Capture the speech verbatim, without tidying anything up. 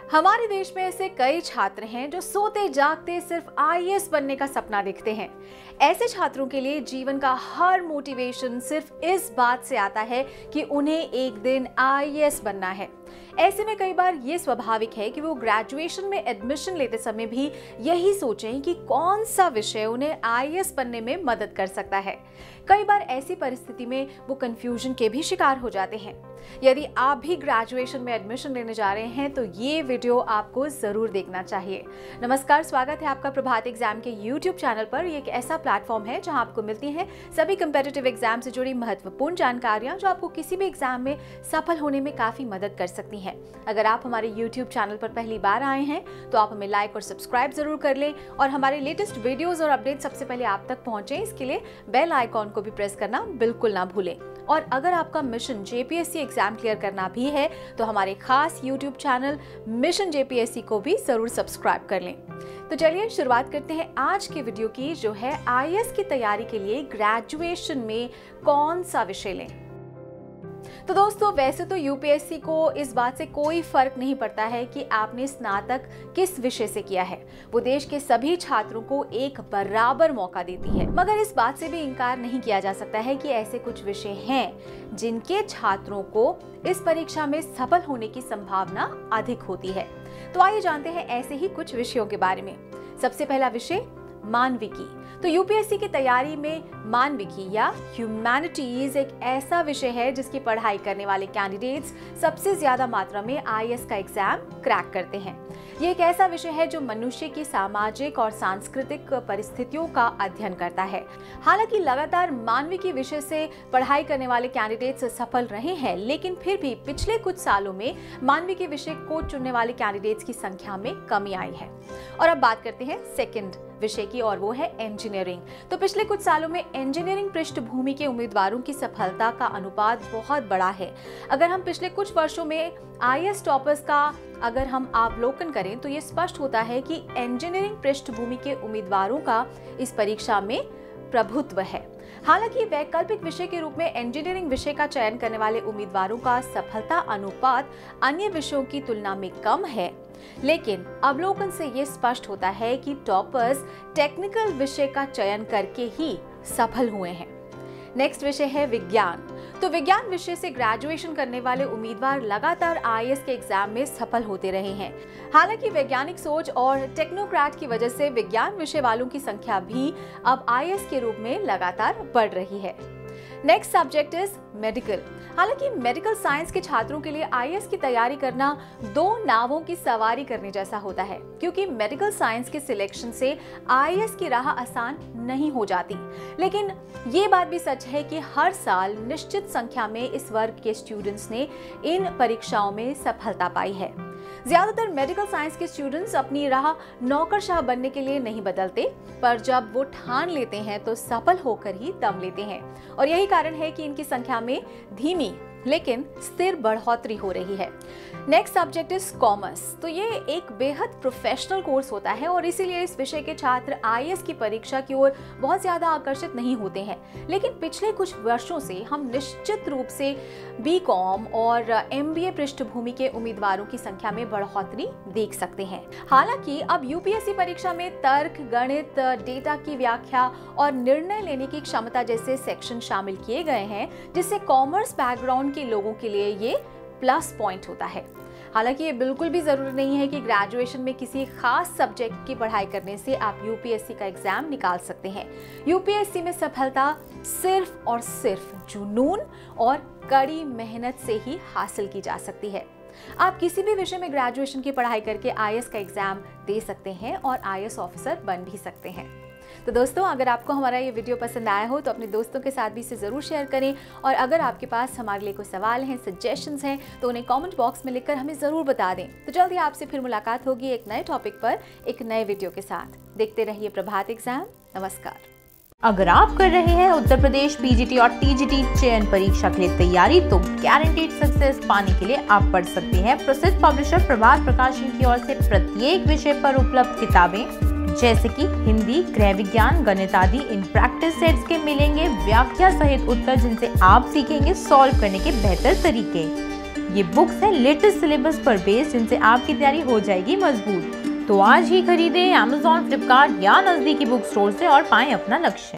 हमारे देश में ऐसे कई छात्र हैं जो सोते जागते सिर्फ आई ए एस बनने का सपना देखते हैं। ऐसे छात्रों के लिए जीवन का हर मोटिवेशन सिर्फ इस बात से आता है कि उन्हें एक दिन आई ए एस बनना है। ऐसे में कई बार ये स्वाभाविक है कि वो ग्रेजुएशन में एडमिशन लेते समय भी यही सोचें कि कौन सा विषय उन्हें आई ए एस बनने में मदद कर सकता है। कई बार ऐसी परिस्थिति में वो कंफ्यूजन के भी शिकार हो जाते हैं। यदि आप भी ग्रेजुएशन में एडमिशन लेने जा रहे हैं तो ये वीडियो आपको जरूर देखना चाहिए। नमस्कार, स्वागत है आपका प्रभात एग्जाम के यूट्यूब चैनल पर। ये एक ऐसा प्लेटफॉर्म है जहां आपको मिलती हैं सभी कम्पिटिटिव एग्जाम से जुड़ी महत्वपूर्ण जानकारियां जो आपको किसी भी एग्जाम में सफल होने में काफी मदद कर सकती हैं। अगर आप हमारे यूट्यूब चैनल पर पहली बार आए हैं तो आप हमें लाइक और सब्सक्राइब जरूर कर लें और हमारे लेटेस्ट वीडियोज और अपडेट सबसे पहले आप तक पहुंचे, इसके लिए बेल आइकॉन को भी प्रेस करना बिल्कुल ना भूलें। और अगर आपका mission J P S C exam clear करना भी है तो हमारे खास YouTube channel mission J P S C को भी जरूर सब्सक्राइब कर लें। तो चलिए शुरुआत करते हैं आज के वीडियो की, जो है आई ए एस की तैयारी के लिए ग्रेजुएशन में कौन सा विषय लें। तो दोस्तों, वैसे तो यू पी एस सी को इस बात से कोई फर्क नहीं पड़ता है कि आपने स्नातक किस विषय से किया है। वो देश के सभी छात्रों को एक बराबर मौका देती है। मगर इस बात से भी इनकार नहीं किया जा सकता है कि ऐसे कुछ विषय हैं जिनके छात्रों को इस परीक्षा में सफल होने की संभावना अधिक होती है। तो आइए जानते हैं ऐसे ही कुछ विषयों के बारे में। सबसे पहला विषय मानविकी। तो यू पी एस सी की तैयारी में मानविकी या ह्यूमैनिटीज एक ऐसा विषय है जिसकी पढ़ाई करने वाले कैंडिडेट्स सबसे ज्यादा मात्रा में आई ए एस का एग्जाम क्रैक करते हैं। ये एक ऐसा विषय है जो मनुष्य की सामाजिक और सांस्कृतिक परिस्थितियों का अध्ययन करता है। हालांकि लगातार मानविकी विषय से पढ़ाई करने वाले कैंडिडेट्स सफल रहे हैं, लेकिन फिर भी पिछले कुछ सालों में मानविकी विषय को चुनने वाले कैंडिडेट्स की संख्या में कमी आई है। और अब बात करते हैं सेकंड विषय की, और वो है इंजीनियरिंग। तो पिछले कुछ सालों में इंजीनियरिंग पृष्ठभूमि के उम्मीदवारों की सफलता का अनुपात बहुत बड़ा है। अगर हम पिछले कुछ वर्षों में आई ए एस टॉपर्स का अगर हम अवलोकन करें तो ये स्पष्ट होता है कि इंजीनियरिंग पृष्ठभूमि के उम्मीदवारों का इस परीक्षा में प्रभुत्व है। हालांकि वैकल्पिक विषय के रूप में इंजीनियरिंग विषय का चयन करने वाले उम्मीदवारों का सफलता अनुपात अन्य विषयों की तुलना में कम है, लेकिन अवलोकन से ये स्पष्ट होता है कि टॉपर्स टेक्निकल विषय का चयन करके ही सफल हुए हैं। नेक्स्ट विषय है विज्ञान। तो विज्ञान विषय से ग्रेजुएशन करने वाले उम्मीदवार लगातार आई ए एस के एग्जाम में सफल होते रहे हैं। हालांकि वैज्ञानिक सोच और टेक्नोक्रेट की वजह से विज्ञान विषय वालों की संख्या भी अब आई ए एस के रूप में लगातार बढ़ रही है। Next subject is medical. हालांकि मेडिकल साइंस के छात्रों के लिए आई ए एस की तैयारी करना दो नावों की सवारी करने जैसा होता है, क्योंकि मेडिकल साइंस के सिलेक्शन से आई ए एस की राह आसान नहीं हो जाती। लेकिन ये बात भी सच है कि हर साल निश्चित संख्या में इस वर्ग के स्टूडेंट्स ने इन परीक्षाओं में सफलता पाई है। ज्यादातर मेडिकल साइंस के स्टूडेंट्स अपनी राह नौकरशाह बनने के लिए नहीं बदलते, पर जब वो ठान लेते हैं तो सफल होकर ही दम लेते हैं। और यही कारण है कि इनकी संख्या में धीमी लेकिन स्थिर बढ़ोतरी हो रही है। Next subject is commerce. तो ये एक बेहद प्रोफेशनल कोर्स होता है और इसीलिए इस विषय के छात्र आई ए एस की परीक्षा की ओर बहुत ज्यादा आकर्षित नहीं होते हैं। लेकिन पिछले कुछ वर्षों से हम निश्चित रूप से बी कॉम और एम बी ए पृष्ठभूमि के उम्मीदवारों की संख्या में बढ़ोतरी देख सकते हैं। हालांकि अब यू पी एस सी परीक्षा में तर्क, गणित, डेटा की व्याख्या और निर्णय लेने की क्षमता जैसे सेक्शन शामिल किए गए हैं, जिससे कॉमर्स बैकग्राउंड के लोगों के लिए ये प्लस पॉइंट होता है। हालांकि ये बिल्कुल भी जरूरी नहीं है कि ग्रेजुएशन में किसी खास सब्जेक्ट की पढ़ाई करने से आप यू पी एस सी का एग्जाम निकाल सकते हैं। यू पी एस सी में सफलता सिर्फ और सिर्फ जुनून और कड़ी मेहनत से ही हासिल की जा सकती है। आप किसी भी विषय में ग्रेजुएशन की पढ़ाई करके आई ए एस का एग्जाम दे सकते हैं और आई ए एस ऑफिसर बन भी सकते हैं। तो दोस्तों, अगर आपको हमारा ये वीडियो पसंद आया हो तो अपने दोस्तों के साथ भी इसे ज़रूर शेयर करें। और अगर आपके पास हमारे लिए कोई सवाल हैं, सजेशंस हैं, तो उन्हें कमेंट बॉक्स में लिखकर हमें ज़रूर बता दें। तो जल्दी आपसे फिर मुलाकात होगी एक नए टॉपिक पर, एक नए वीडियो के साथ। देखते रहिए प्रभात एग्जाम। नमस्कार। अगर आप कर रहे हैं Uttar Pradesh P G T और टी जी टी चयन परीक्षा के लिए तैयारी, तो गारंटीड सक्सेस पाने के लिए आप पढ़ सकते हैं प्रसिद्ध पब्लिशर प्रभात प्रकाशन की ओर से प्रत्येक विषय पर उपलब्ध किताबें, जैसे कि हिंदी, गृह विज्ञान, गणित आदि। इन प्रैक्टिस सेट्स के मिलेंगे व्याख्या सहित उत्तर, जिनसे आप सीखेंगे सॉल्व करने के बेहतर तरीके। ये बुक्स है लेटेस्ट सिलेबस पर बेस्ड, जिनसे आपकी तैयारी हो जाएगी मजबूत। तो आज ही खरीदें अमेज़न, फ्लिपकार्ट या नजदीकी बुक स्टोर से और पाएं अपना लक्ष्य।